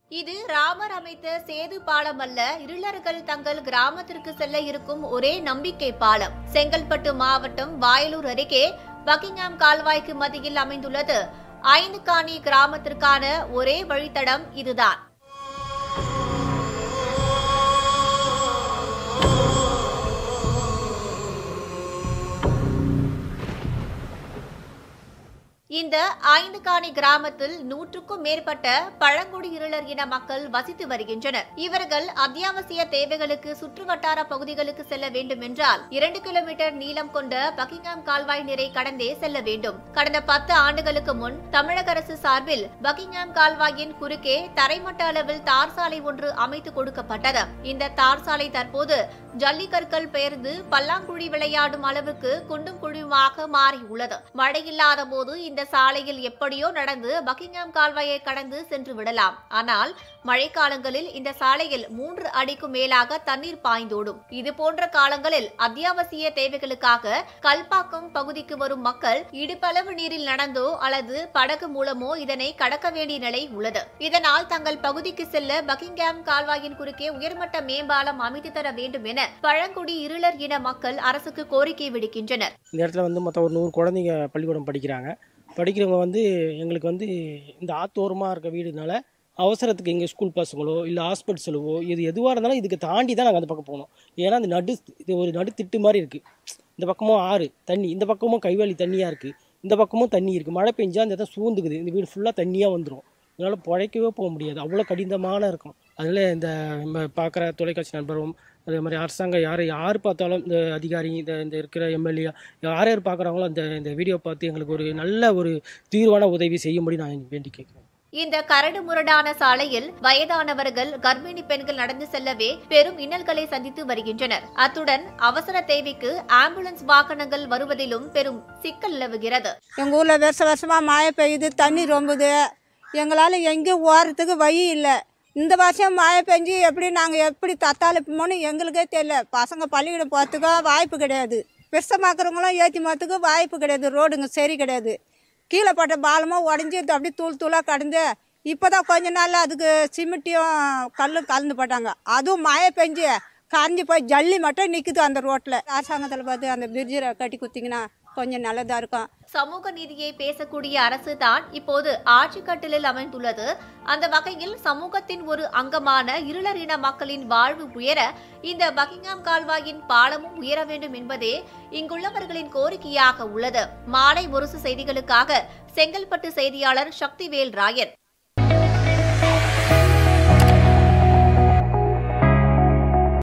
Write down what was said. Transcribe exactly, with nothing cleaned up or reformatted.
இது ராமர் அமைத்த சேது பாலம் அல்ல, இருளர்கள் தங்கள் கிராமத்திற்கு செல்ல இருக்கும் ஒரே நம்பிக்கை பாலம். செங்கல்பட்டு மாவட்டம் வாயலூர் அருகே பக்கிங்ஹாம் கால்வாய்க்கு மத்தியில் அமைந்துள்ளது ஐந்து காணி கிராமத்திற்கான ஒரே வழித்தடம் இதுதான். இந்த ஐந்து காணி கிராமத்தில் நூற்றுக்கும் மேற்பட்ட பழங்குடி இருளர் இன மக்கள் வசித்து வருகின்றனர். இவர்கள் அத்தியாவசிய தேவைகளுக்கு சுற்றுவட்டார பகுதிகளுக்கு செல்ல வேண்டும் என்றால் இரண்டு கிலோமீட்டர் நீளம் கொண்ட பக்கிங்ஹாம் கால்வாய் நீரை கடந்தே செல்ல வேண்டும். கடந்த பத்து ஆண்டுகளுக்கு முன் தமிழக அரசு சார்பில் பக்கிங்ஹாம் கால்வாயின் குறுக்கே தரைமட்ட அளவில் தார் சாலை ஒன்று அமைத்து கொடுக்கப்பட்டது. இந்த தார் சாலை தற்போது ஜல்லிக்கற்கள் பெயர்ந்து பல்லாங்குழி விளையாடும் அளவுக்கு குண்டும் குழியுமாக மாறியுள்ளது. மழையில்லாத போது இந்த சாலையில் எப்படியோ நடந்து பக்கிங்ஹாம் கால்வாயை கடந்து சென்று விடலாம். ஆனால் மழைக்காலங்களில் இந்த சாலையில் மூன்று அடிக்கும் மேலாக தண்ணீர் பாய்ந்தோடும். இது போன்ற காலங்களில் அத்தியாவசிய தேவைகளுக்காக கல்பாக்கம் பகுதிக்கு வரும் மக்கள் இடுப்பளவு நீரில் நடந்தோ அல்லது படகு மூலமோ இதனை கடக்க வேண்டிய நிலை உள்ளது. இதனால் தங்கள் பகுதிக்கு செல்ல பக்கிங்ஹாம் கால்வாயின் குறுக்கே உயர்மட்ட மேம்பாலம் அமைத்து தர வேண்டும் என பழங்குடி இருளர் இன மக்கள் அரசுக்கு கோரிக்கை விடுக்கின்றனர். இந்த இடத்துல வந்து மொத்தம் ஒரு நூறு குழந்தைங்க பள்ளிக்கூடம் படிக்கிறாங்க. படிக்கிறவங்க வந்து எங்களுக்கு வந்து இந்த ஆத்தோரமாக இருக்க வீடுனால அவசரத்துக்கு எங்கள் ஸ்கூல் பசங்களோ இல்லை ஹாஸ்பிட்டல் செலவோ இது எதுவாக இருந்தாலும் இதுக்கு தாண்டி தான் நாங்கள் அந்த பக்கம் போகணும். ஏன்னா அந்த நடு இது ஒரு நடு திட்டு மாதிரி இருக்குது. இந்த பக்கமும் ஆறு தண்ணி, இந்த பக்கமும் கைவாளி தண்ணியாக இருக்குது, இந்த பக்கமும் தண்ணி இருக்குது. மழை பெஞ்சா அந்த இடம் சூழ்ந்துக்குது. இந்த வீடு ஃபுல்லாக தண்ணியாக வந்துடும். இதனால் பிழைக்கவே போக முடியாது. அவ்வளோ கடினமான இருக்கும். அதில் இந்த நம்ம பார்க்குற தொலைக்காட்சி நண்பரும் அதே மாதிரி அரசாங்கம் யாரை யார் பார்த்தாலும் இந்த அதிகாரி இந்த இந்த இருக்கிற எம்எல்ஏ யார் யார் பார்க்குறாங்களோ அந்த இந்த வீடியோ பார்த்து எங்களுக்கு ஒரு நல்ல ஒரு தீர்வான உதவி செய்யும்படி நான் வேண்டி கேட்குறேன். இந்த கரடு முரடான சாலையில் வயதானவர்கள், கர்ப்பிணி பெண்கள் நடந்து செல்லவே பெரும் இன்னல்களை சந்தித்து வருகின்றனர். அத்துடன் அவசர தேவைக்கு ஆம்புலன்ஸ் வாகனங்கள் வருவதிலும் பெரும் சிக்கல் நிலவுகிறது. எங்க ஊர்ல வருஷ வருஷமா மழை பெய்யுது, தண்ணி ரொம்புது. எங்களால எங்கேயும் ஓடுறதுக்கு வழி இல்லை. இந்த வருஷம் மழை பெஞ்சு எப்படி நாங்கள் எப்படி தத்தாளிப்போம்னு எங்களுக்கே தெரியல. பசங்க பள்ளிக்கூடம் போகிறதுக்கோ வாய்ப்பு கிடையாது. பெருசமாக்குறவங்களும் ஏற்றி போகிறதுக்கு வாய்ப்பு கிடையாது. ரோடுங்க சரி கிடையாது. கீழே போட்ட பாலமும் உடஞ்சி அப்படியே தூள் தூளாக கடந்து இப்போ தான் கொஞ்ச நாள் அதுக்கு சிமெண்ட்டையும் கல்லும் கலந்து போட்டாங்க. அதுவும் மழை பெஞ்சு கரைஞ்சி போய் ஜல்லி மட்டும் நிற்குது அந்த ரோட்டில். அரசாங்கத்தில் பார்த்து அந்த பிரிட்ஜை கட்டி குத்திங்கன்னா கொஞ்சம் நல்லதா இருக்கும். சமூக நீதியை பேசக்கூடிய அரசு தான் இப்போது ஆட்சி கட்டிலில் அமைந்துள்ளது. அந்த வகையில் சமூகத்தின் ஒரு அங்கமான இருளர் இன மக்களின் வாழ்வு உயர இந்த பக்கிங்ஹாம் கால்வாயின் பாலமும் உயர வேண்டும் என்பதே இங்குள்ளவர்களின் கோரிக்கையாக உள்ளது. மாலை முரசு செய்திகளுக்காக செங்கல்பட்டு செய்தியாளர் சக்திவேல் ராயன்.